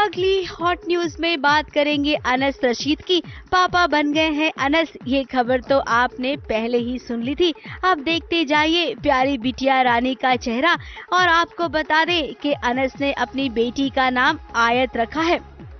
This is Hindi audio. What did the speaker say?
अगली हॉट न्यूज में बात करेंगे अनस रशीद की। पापा बन गए हैं अनस। ये खबर तो आपने पहले ही सुन ली थी। अब देखते जाइए प्यारी बिटिया रानी का चेहरा। और आपको बता दें कि अनस ने अपनी बेटी का नाम आयत रखा है।